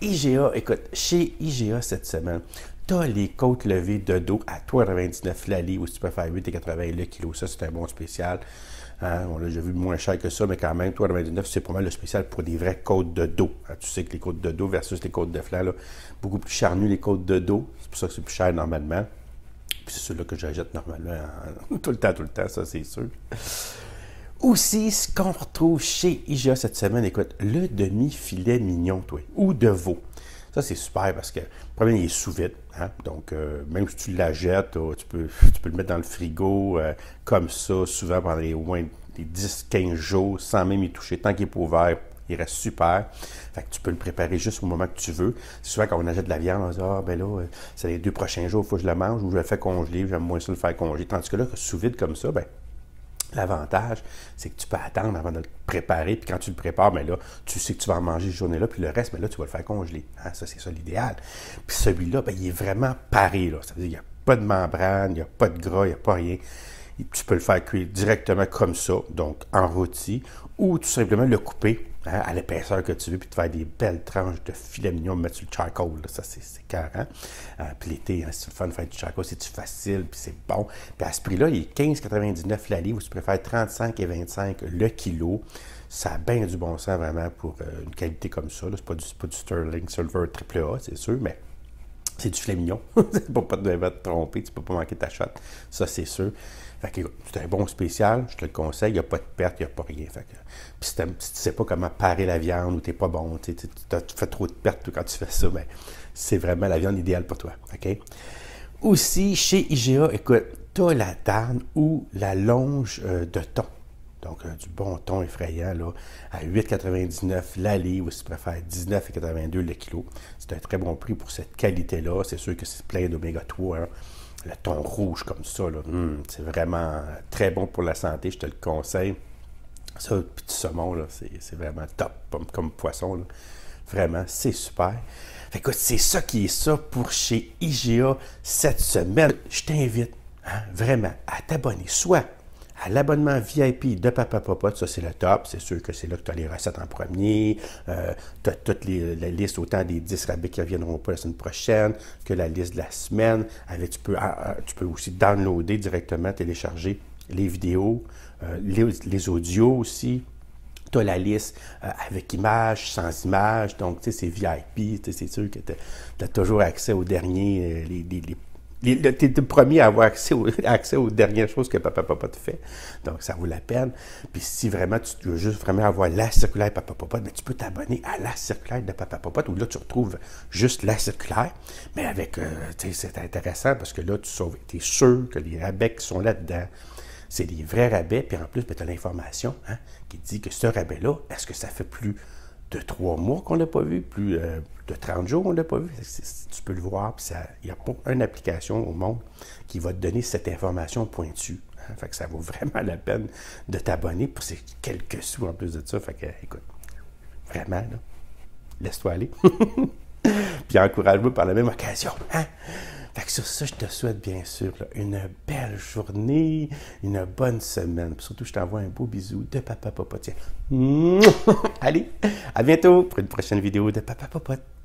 IGA, écoute, chez IGA cette semaine, tu as les côtes levées de dos à 3,99 la livre, ou si tu peux faire 8,80 le kilo. Ça, c'est un bon spécial. Hein, on l'a déjà vu moins cher que ça, mais quand même, 3,99, c'est pas mal le spécial pour des vraies côtes de dos. Hein, tu sais que les côtes de dos versus les côtes de flanc, là, beaucoup plus charnues les côtes de dos. C'est pour ça que c'est plus cher normalement. Puis c'est celui-là que j'achète normalement tout le temps, ça c'est sûr. Aussi, ce qu'on retrouve chez IGA cette semaine, écoute, le demi-filet mignon, toi, ou de veau. Ça, c'est super parce que, le problème, il est sous vide. Hein? Donc, même si tu la jettes, tu peux le mettre dans le frigo comme ça, souvent pendant au moins des 10-15 jours, sans même y toucher. Tant qu'il n'est pas ouvert, il reste super. Fait que tu peux le préparer juste au moment que tu veux. C'est souvent quand on achète de la viande, on se dit, ah, ben là, c'est les 2 prochains jours, il faut que je le mange, ou je le fais congeler, j'aime moins ça le faire congeler. Tandis que là, sous vide comme ça, ben, l'avantage, c'est que tu peux attendre avant de le préparer, puis quand tu le prépares, bien là, tu sais que tu vas en manger cette journée-là, puis le reste, bien là, tu vas le faire congeler. Hein? Ça, c'est ça l'idéal. Puis celui-là, bien, il est vraiment paré, là. Ça veut dire qu'il n'y a pas de membrane, il n'y a pas de gras, il n'y a pas rien. Tu peux le faire cuire directement comme ça, donc en rôti, ou tout simplement le couper hein, à l'épaisseur que tu veux, puis te faire des belles tranches de filet mignon, mettre sur le charcoal. Là. Ça, c'est carré. Puis l'été, hein, c'est le fun de faire du charcoal, c'est facile, puis c'est bon. Puis à ce prix-là, il est 15,99 la livre, ou si tu préfères 35,25 le kilo. Ça a bien du bon sens vraiment pour une qualité comme ça. C'est pas du Sterling Silver AAA, c'est sûr, mais c'est du filet mignon. C'est pour pas te tromper, tu peux pas manquer ta shot. Ça, c'est sûr. Fait que, c'est un bon spécial, je te le conseille, il n'y a pas de perte, il n'y a pas rien. Fait que, puis si tu ne sais pas comment parer la viande ou tu n'es pas bon, tu fais trop de pertes quand tu fais ça, mais c'est vraiment la viande idéale pour toi. OK? Aussi, chez IGA, écoute, tu as la darne ou la longe de thon. Donc, du bon thon effrayant, là, à 8,99 la livre, ou si tu préfères 19,82 le kilo. C'est un très bon prix pour cette qualité-là. C'est sûr que c'est plein d'oméga 3. Hein. Le thon rouge comme ça, c'est vraiment très bon pour la santé, je te le conseille. Ça, petit saumon, là, c'est vraiment top comme poisson. Là. Vraiment, c'est super. Fait que c'est ça qui est ça pour chez IGA cette semaine. Je t'invite vraiment à t'abonner, soit à l'abonnement VIP de Papa Popote, ça c'est le top, c'est sûr que c'est là que tu as les recettes en premier, tu as toute la liste, autant des 10 rabais qui ne reviendront pas la semaine prochaine, que la liste de la semaine, tu peux aussi downloader directement, télécharger les vidéos, les audios aussi. Tu as la liste avec images, sans images, donc tu sais, c'est VIP, c'est sûr que tu as toujours accès aux derniers, tu es le premier à avoir accès aux dernières choses que Papa Popote fait. Donc, ça vaut la peine. Puis, si vraiment tu veux juste vraiment avoir la circulaire Papa Popote, tu peux t'abonner à la circulaire de Papa Popote, où là, tu retrouves juste la circulaire. Mais avec, c'est intéressant parce que là, tu es sûr que les rabais qui sont là-dedans, c'est des vrais rabais. Puis, en plus, tu as l'information qui dit que ce rabais-là, est-ce que ça fait plus de 3 mois qu'on ne l'a pas vu, plus de 30 jours qu'on ne l'a pas vu. Tu peux le voir, puis il n'y a pas une application au monde qui va te donner cette information pointue. Hein? Fait que ça vaut vraiment la peine de t'abonner pour ces quelques sous en plus de ça. Fait que, écoute, vraiment, là, laisse-toi aller. Puis encourage-moi par la même occasion. Hein? Fait que sur ça, je te souhaite bien sûr là, une belle journée, une bonne semaine. Puis surtout, je t'envoie un beau bisou de Papa Popote. Allez, à bientôt pour une prochaine vidéo de Papa Popote.